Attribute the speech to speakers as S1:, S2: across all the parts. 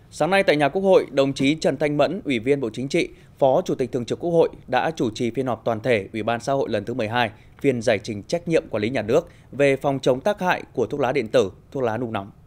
S1: Sáng nay tại nhà Quốc hội, đồng chí Trần Thanh Mẫn, Ủy viên Bộ Chính trị, Phó Chủ tịch Thường trực Quốc hội đã chủ trì phiên họp toàn thể Ủy ban Xã hội lần thứ 12, phiên giải trình trách nhiệm quản lý nhà nước về phòng chống tác hại của thuốc lá điện tử, thuốc lá nung nóng.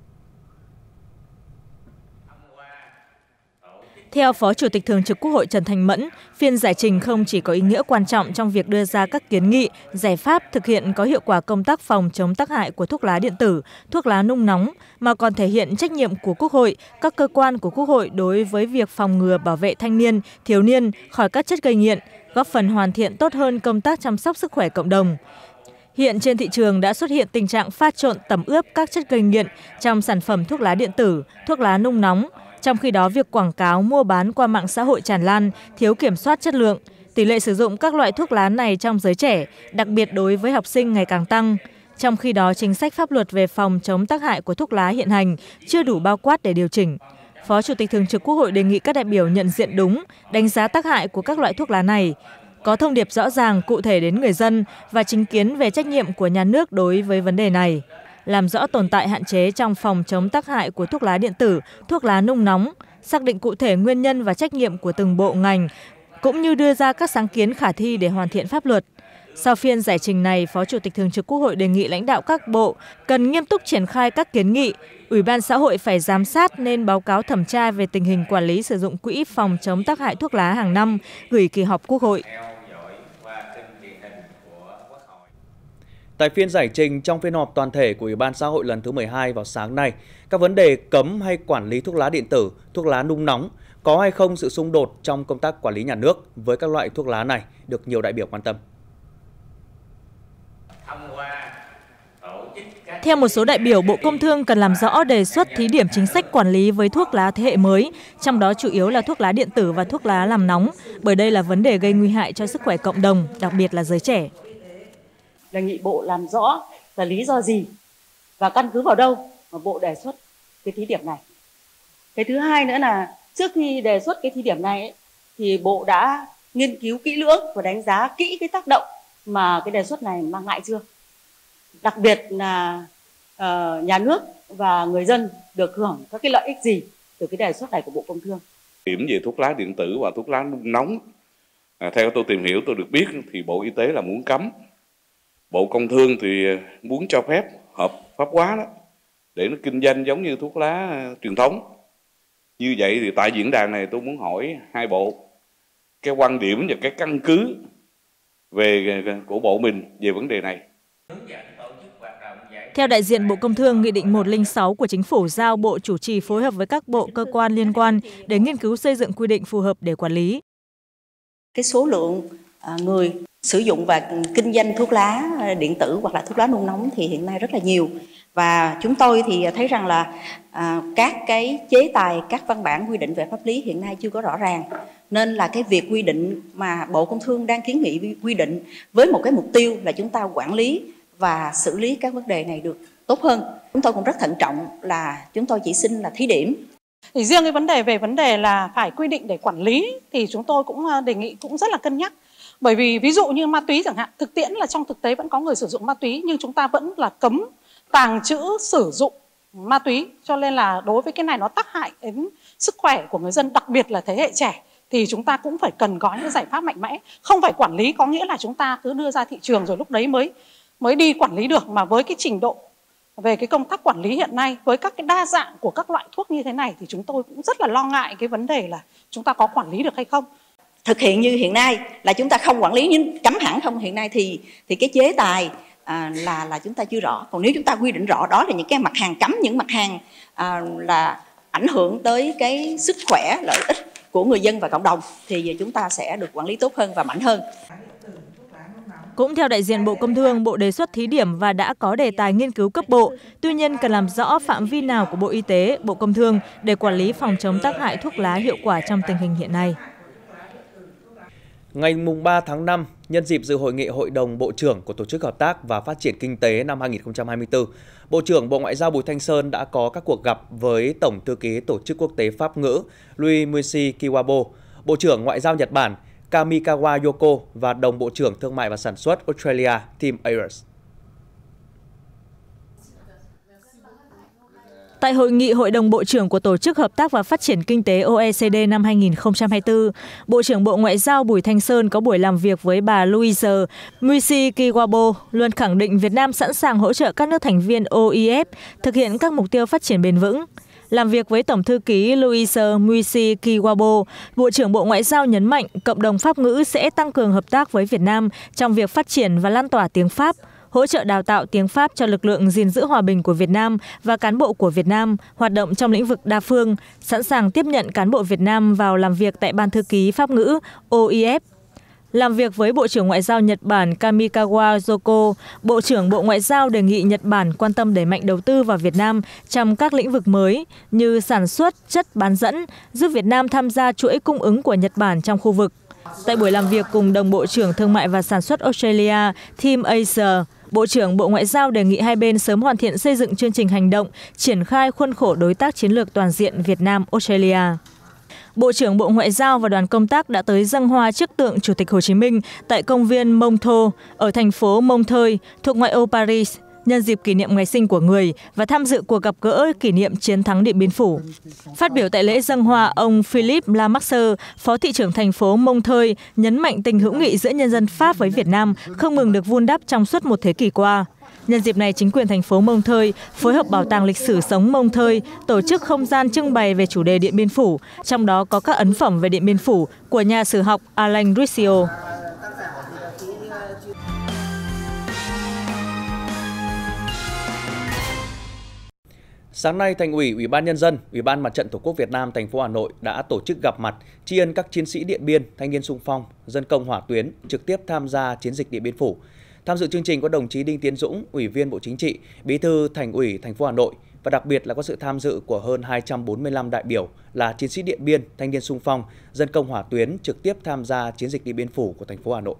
S2: Theo Phó Chủ tịch Thường trực Quốc hội Trần Thanh Mẫn, phiên giải trình không chỉ có ý nghĩa quan trọng trong việc đưa ra các kiến nghị, giải pháp thực hiện có hiệu quả công tác phòng chống tác hại của thuốc lá điện tử, thuốc lá nung nóng, mà còn thể hiện trách nhiệm của Quốc hội, các cơ quan của Quốc hội đối với việc phòng ngừa bảo vệ thanh niên, thiếu niên khỏi các chất gây nghiện, góp phần hoàn thiện tốt hơn công tác chăm sóc sức khỏe cộng đồng. Hiện trên thị trường đã xuất hiện tình trạng pha trộn tẩm ướp các chất gây nghiện trong sản phẩm thuốc lá điện tử, thuốc lá nung nóng. Trong khi đó, việc quảng cáo mua bán qua mạng xã hội tràn lan, thiếu kiểm soát chất lượng, tỷ lệ sử dụng các loại thuốc lá này trong giới trẻ, đặc biệt đối với học sinh ngày càng tăng. Trong khi đó, chính sách pháp luật về phòng chống tác hại của thuốc lá hiện hành chưa đủ bao quát để điều chỉnh. Phó Chủ tịch Thường trực Quốc hội đề nghị các đại biểu nhận diện đúng, đánh giá tác hại của các loại thuốc lá này, có thông điệp rõ ràng cụ thể đến người dân và chính kiến về trách nhiệm của nhà nước đối với vấn đề này, làm rõ tồn tại hạn chế trong phòng chống tác hại của thuốc lá điện tử, thuốc lá nung nóng, xác định cụ thể nguyên nhân và trách nhiệm của từng bộ ngành, cũng như đưa ra các sáng kiến khả thi để hoàn thiện pháp luật. Sau phiên giải trình này, Phó Chủ tịch Thường trực Quốc hội đề nghị lãnh đạo các bộ cần nghiêm túc triển khai các kiến nghị, Ủy ban Xã hội phải giám sát nên báo cáo thẩm tra về tình hình quản lý sử dụng quỹ phòng chống tác hại thuốc lá hàng năm gửi kỳ họp Quốc hội.
S1: Tại phiên giải trình trong phiên họp toàn thể của Ủy ban Xã hội lần thứ 12 vào sáng nay, các vấn đề cấm hay quản lý thuốc lá điện tử, thuốc lá nung nóng, có hay không sự xung đột trong công tác quản lý nhà nước với các loại thuốc lá này được nhiều đại biểu quan tâm.
S2: Theo một số đại biểu, Bộ Công Thương cần làm rõ đề xuất thí điểm chính sách quản lý với thuốc lá thế hệ mới, trong đó chủ yếu là thuốc lá điện tử và thuốc lá làm nóng, bởi đây là vấn đề gây nguy hại cho sức khỏe cộng đồng, đặc biệt là giới trẻ.
S3: Đề nghị Bộ làm rõ là lý do gì và căn cứ vào đâu mà Bộ đề xuất cái thí điểm này. Cái thứ hai nữa là trước khi đề xuất cái thí điểm này thì Bộ đã nghiên cứu kỹ lưỡng và đánh giá kỹ cái tác động mà cái đề xuất này mang lại chưa. Đặc biệt là nhà nước và người dân được hưởng các cái lợi ích gì từ cái đề xuất này của Bộ Công Thương.
S4: Điểm về thuốc lá điện tử và thuốc lá nung nóng, theo tôi tìm hiểu, tôi được biết thì Bộ Y tế là muốn cấm, Bộ Công Thương thì muốn cho phép hợp pháp hóa đó, để nó kinh doanh giống như thuốc lá truyền thống. Như vậy thì tại diễn đàn này tôi muốn hỏi hai bộ cái quan điểm và cái căn cứ của bộ mình về vấn đề này.
S2: Theo đại diện Bộ Công Thương, Nghị định 106 của Chính phủ giao Bộ chủ trì phối hợp với các bộ cơ quan liên quan để nghiên cứu xây dựng quy định phù hợp để quản lý.
S3: Cái số lượng người sử dụng và kinh doanh thuốc lá điện tử hoặc là thuốc lá nung nóng thì hiện nay rất là nhiều. Và chúng tôi thì thấy rằng là các cái chế tài, các văn bản quy định về pháp lý hiện nay chưa có rõ ràng. Nên là cái việc quy định mà Bộ Công Thương đang kiến nghị quy định với một cái mục tiêu là chúng ta quản lý và xử lý các vấn đề này được tốt hơn. Chúng tôi cũng rất thận trọng là chúng tôi chỉ xin là thí điểm.
S5: Thì riêng cái vấn đề về vấn đề là phải quy định để quản lý thì chúng tôi cũng đề nghị cũng rất là cân nhắc. Bởi vì ví dụ như ma túy chẳng hạn, thực tiễn là trong thực tế vẫn có người sử dụng ma túy nhưng chúng ta vẫn là cấm tàng trữ sử dụng ma túy, cho nên là đối với cái này nó tác hại đến sức khỏe của người dân, đặc biệt là thế hệ trẻ, thì chúng ta cũng phải cần có những giải pháp mạnh mẽ. Không phải quản lý có nghĩa là chúng ta cứ đưa ra thị trường rồi lúc đấy mới đi quản lý được, mà với cái trình độ về cái công tác quản lý hiện nay, với các cái đa dạng của các loại thuốc như thế này thì chúng tôi cũng rất là lo ngại cái vấn đề là chúng ta có quản lý được hay không.
S3: Thực hiện như hiện nay là chúng ta không quản lý, nhưng cấm hẳn không hiện nay thì cái chế tài là chúng ta chưa rõ. Còn nếu chúng ta quy định rõ đó là những cái mặt hàng cấm, những mặt hàng là ảnh hưởng tới cái sức khỏe, lợi ích của người dân và cộng đồng thì chúng ta sẽ được quản lý tốt hơn và mạnh hơn.
S2: Cũng theo đại diện Bộ Công Thương, Bộ đề xuất thí điểm và đã có đề tài nghiên cứu cấp bộ. Tuy nhiên, cần làm rõ phạm vi nào của Bộ Y tế, Bộ Công Thương để quản lý phòng chống tác hại thuốc lá hiệu quả trong tình hình hiện nay.
S1: Ngày 3 tháng 5, nhân dịp dự hội nghị Hội đồng Bộ trưởng của Tổ chức Hợp tác và Phát triển Kinh tế năm 2024, Bộ trưởng Bộ Ngoại giao Bùi Thanh Sơn đã có các cuộc gặp với Tổng thư ký Tổ chức Quốc tế Pháp ngữ Louis-Muisi Kiwabo, Bộ trưởng Ngoại giao Nhật Bản Kamikawa Yoko và Đồng Bộ trưởng Thương mại và Sản xuất Australia Tim Ayers.
S2: Tại hội nghị Hội đồng Bộ trưởng của Tổ chức Hợp tác và Phát triển Kinh tế OECD năm 2024, Bộ trưởng Bộ Ngoại giao Bùi Thanh Sơn có buổi làm việc với bà Louise Mushikiwabo, luôn khẳng định Việt Nam sẵn sàng hỗ trợ các nước thành viên OIF thực hiện các mục tiêu phát triển bền vững. Làm việc với Tổng thư ký Louise Mushikiwabo, Bộ trưởng Bộ Ngoại giao nhấn mạnh cộng đồng Pháp ngữ sẽ tăng cường hợp tác với Việt Nam trong việc phát triển và lan tỏa tiếng Pháp, hỗ trợ đào tạo tiếng Pháp cho lực lượng gìn giữ hòa bình của Việt Nam và cán bộ của Việt Nam hoạt động trong lĩnh vực đa phương, sẵn sàng tiếp nhận cán bộ Việt Nam vào làm việc tại Ban thư ký Pháp ngữ OIF. Làm việc với Bộ trưởng Ngoại giao Nhật Bản Kamikawa Yoko, Bộ trưởng Bộ Ngoại giao đề nghị Nhật Bản quan tâm đẩy mạnh đầu tư vào Việt Nam trong các lĩnh vực mới như sản xuất, chất bán dẫn, giúp Việt Nam tham gia chuỗi cung ứng của Nhật Bản trong khu vực. Tại buổi làm việc cùng đồng Bộ trưởng Thương mại và Sản xuất Australia Tim Acer, Bộ trưởng Bộ Ngoại giao đề nghị hai bên sớm hoàn thiện xây dựng chương trình hành động, triển khai khuôn khổ đối tác chiến lược toàn diện Việt Nam-Australia. Bộ trưởng Bộ Ngoại giao và đoàn công tác đã tới dâng hoa trước tượng Chủ tịch Hồ Chí Minh tại công viên Montreux ở thành phố Montreuil thuộc ngoại ô Paris, nhân dịp kỷ niệm ngày sinh của người và tham dự cuộc gặp gỡ kỷ niệm chiến thắng Điện Biên Phủ. Phát biểu tại lễ dâng hoa, ông Philippe Lamarche, Phó thị trưởng thành phố Montreuil, nhấn mạnh tình hữu nghị giữa nhân dân Pháp với Việt Nam không ngừng được vun đắp trong suốt một thế kỷ qua. Nhân dịp này, chính quyền thành phố Montreuil phối hợp Bảo tàng lịch sử sống Montreuil tổ chức không gian trưng bày về chủ đề Điện Biên Phủ, trong đó có các ấn phẩm về Điện Biên Phủ của nhà sử học Alain Russio.
S1: Sáng nay, Thành ủy, Ủy ban Nhân dân, Ủy ban Mặt trận Tổ quốc Việt Nam thành phố Hà Nội đã tổ chức gặp mặt tri ân các chiến sĩ Điện Biên, thanh niên xung phong, dân công hỏa tuyến trực tiếp tham gia chiến dịch Điện Biên Phủ. Tham dự chương trình có đồng chí Đinh Tiến Dũng, Ủy viên Bộ Chính trị, Bí thư Thành ủy thành phố Hà Nội và đặc biệt là có sự tham dự của hơn 245 đại biểu là chiến sĩ Điện Biên, thanh niên xung phong, dân công hỏa tuyến trực tiếp tham gia chiến dịch Điện Biên Phủ của thành phố Hà Nội.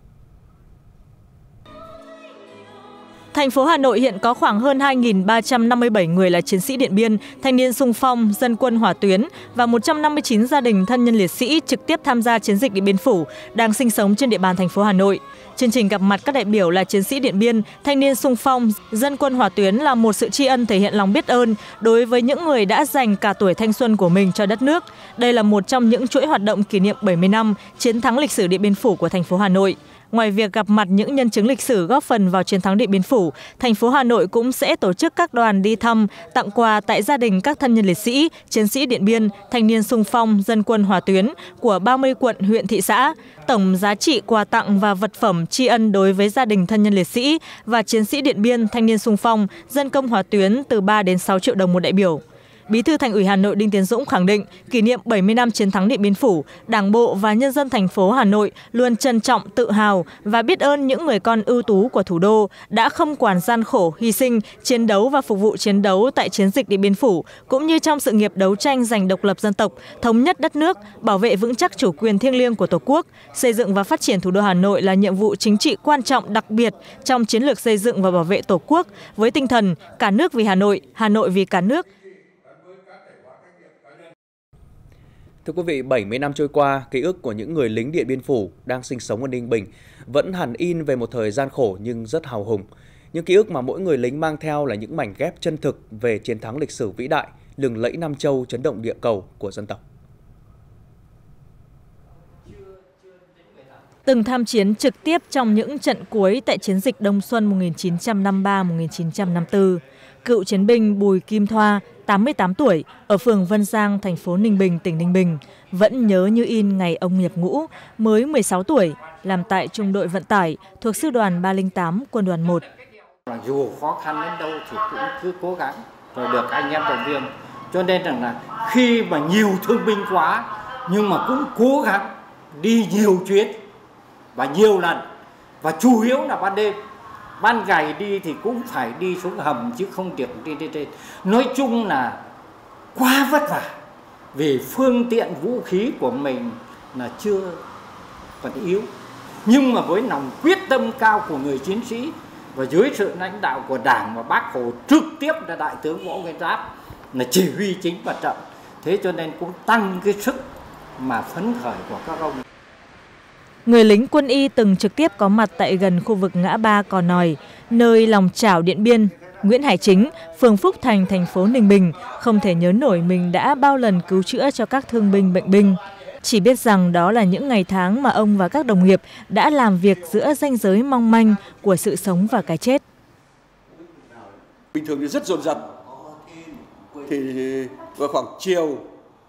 S2: Thành phố Hà Nội hiện có khoảng hơn 2.357 người là chiến sĩ Điện Biên, thanh niên xung phong, dân quân hỏa tuyến và 159 gia đình thân nhân liệt sĩ trực tiếp tham gia chiến dịch Điện Biên Phủ đang sinh sống trên địa bàn thành phố Hà Nội. Chương trình gặp mặt các đại biểu là chiến sĩ Điện Biên, thanh niên xung phong, dân quân hỏa tuyến là một sự tri ân thể hiện lòng biết ơn đối với những người đã dành cả tuổi thanh xuân của mình cho đất nước. Đây là một trong những chuỗi hoạt động kỷ niệm 70 năm chiến thắng lịch sử Điện Biên Phủ của thành phố Hà Nội. Ngoài việc gặp mặt những nhân chứng lịch sử góp phần vào chiến thắng Điện Biên Phủ, thành phố Hà Nội cũng sẽ tổ chức các đoàn đi thăm, tặng quà tại gia đình các thân nhân liệt sĩ, chiến sĩ Điện Biên, thanh niên xung phong, dân quân hỏa tuyến của 30 quận, huyện, thị xã. Tổng giá trị quà tặng và vật phẩm tri ân đối với gia đình thân nhân liệt sĩ và chiến sĩ Điện Biên, thanh niên xung phong, dân công hỏa tuyến từ 3 đến 6 triệu đồng một đại biểu. Bí thư Thành ủy Hà Nội Đinh Tiến Dũng khẳng định, kỷ niệm 70 năm chiến thắng Điện Biên Phủ, Đảng bộ và nhân dân thành phố Hà Nội luôn trân trọng, tự hào và biết ơn những người con ưu tú của thủ đô đã không quản gian khổ, hy sinh, chiến đấu và phục vụ chiến đấu tại chiến dịch Điện Biên Phủ, cũng như trong sự nghiệp đấu tranh giành độc lập dân tộc, thống nhất đất nước, bảo vệ vững chắc chủ quyền thiêng liêng của Tổ quốc. Xây dựng và phát triển thủ đô Hà Nội là nhiệm vụ chính trị quan trọng đặc biệt trong chiến lược xây dựng và bảo vệ Tổ quốc với tinh thần cả nước vì Hà Nội vì cả nước.
S1: Thưa quý vị, 70 năm trôi qua, ký ức của những người lính Điện Biên Phủ đang sinh sống ở Ninh Bình vẫn hằn in về một thời gian khổ nhưng rất hào hùng. Những ký ức mà mỗi người lính mang theo là những mảnh ghép chân thực về chiến thắng lịch sử vĩ đại, lừng lẫy Nam Châu, chấn động địa cầu của dân tộc.
S2: Từng tham chiến trực tiếp trong những trận cuối tại chiến dịch Đông Xuân 1953-1954, cựu chiến binh Bùi Kim Thoa, 88 tuổi, ở phường Vân Giang, thành phố Ninh Bình, tỉnh Ninh Bình, vẫn nhớ như in ngày ông nhập ngũ, mới 16 tuổi, làm tại trung đội vận tải thuộc sư đoàn 308, quân đoàn 1.
S6: Dù khó khăn đến đâu thì cũng cứ cố gắng, rồi được anh em động viên. Cho nên rằng là khi mà nhiều thương binh quá, nhưng mà cũng cố gắng đi nhiều chuyến và nhiều lần, và chủ yếu là ban đêm. Ban ngày đi thì cũng phải đi xuống hầm chứ không được đi trên. Nói chung là quá vất vả vì phương tiện vũ khí của mình là chưa còn yếu. Nhưng mà với lòng quyết tâm cao của người chiến sĩ và dưới sự lãnh đạo của Đảng và Bác Hồ trực tiếp là Đại tướng Võ Nguyên Giáp là chỉ huy chính mặt trận. Thế cho nên cũng tăng cái sức mà phấn khởi của các ông.
S2: Người lính quân y từng trực tiếp có mặt tại gần khu vực ngã ba Cò Nòi, nơi lòng chảo Điện Biên, Nguyễn Hải Chính, phường Phúc Thành, thành phố Ninh Bình không thể nhớ nổi mình đã bao lần cứu chữa cho các thương binh bệnh binh. Chỉ biết rằng đó là những ngày tháng mà ông và các đồng nghiệp đã làm việc giữa ranh giới mong manh của sự sống và cái chết.
S7: Bình thường thì rất dồn dập, thì vào khoảng chiều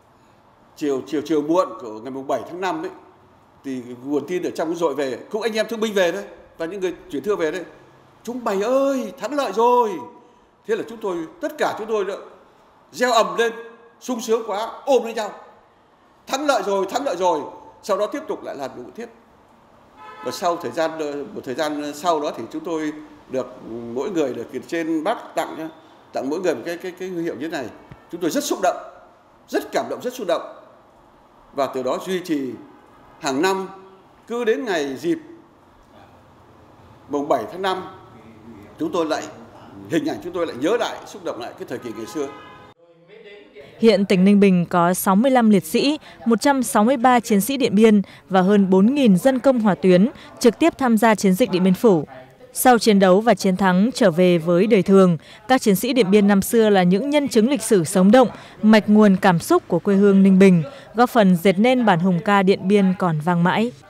S7: muộn của ngày 7 tháng 5 ấy, thì nguồn tin ở trong dội về, cũng anh em thương binh về đấy và những người chuyển thương về đấy, chúng mày ơi thắng lợi rồi. Thế là tất cả chúng tôi đã reo ầm lên, sung sướng quá, ôm lấy nhau, thắng lợi rồi. Sau đó tiếp tục lại làm nhiệm vụ tiếp. Và sau một thời gian sau đó thì chúng tôi được mỗi người được trên bác tặng mỗi người một cái huy hiệu như thế này. Chúng tôi rất xúc động, rất cảm động, rất xúc động. Và từ đó duy trì hàng năm, cứ đến ngày dịp mùng 7 tháng 5, hình ảnh chúng tôi lại nhớ lại, xúc động lại cái thời kỳ ngày xưa.
S2: Hiện tỉnh Ninh Bình có 65 liệt sĩ, 163 chiến sĩ Điện Biên và hơn 4.000 dân công hỏa tuyến trực tiếp tham gia chiến dịch Điện Biên Phủ. Sau chiến đấu và chiến thắng trở về với đời thường, các chiến sĩ Điện Biên năm xưa là những nhân chứng lịch sử sống động, mạch nguồn cảm xúc của quê hương Ninh Bình, góp phần dệt nên bản hùng ca Điện Biên còn vang mãi.